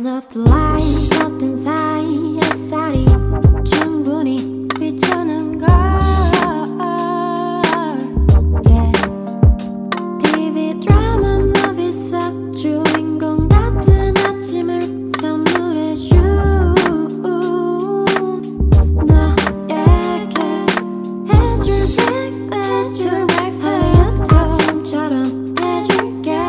of the light 어떤 사이 햇살이 충분히 비추는 걸 yeah. TV 드라마 무비 속 주인공 같은 아침을 선물해준 너에게 해줄 breakfast 아침처럼 해줄게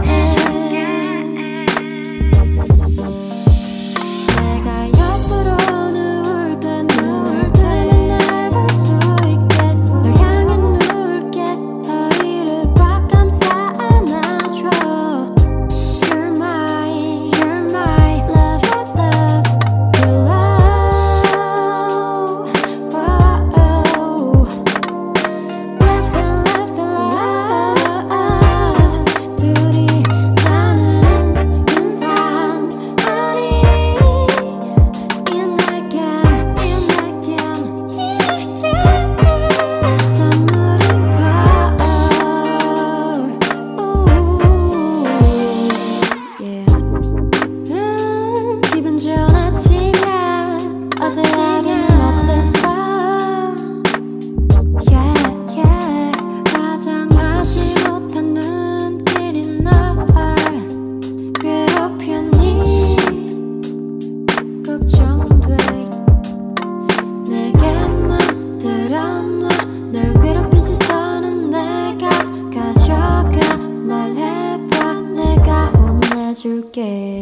내가 옆으로 누울 때 날 볼 수 있게 널 향해 누울게 허리를 꽉 감싸 안아줘 You're my love of love Your love Whoa. 둘이 나누는 인상 아니 선물인 걸 기분 좋은 아침이야 어제 하루는 어땠어 화장하지 못한 눈길이 널 괴롭혔니 걱정돼 내게만 들어놔 널 괴롭힌 시선은 내가 가져가 말해봐 내가 혼내줄게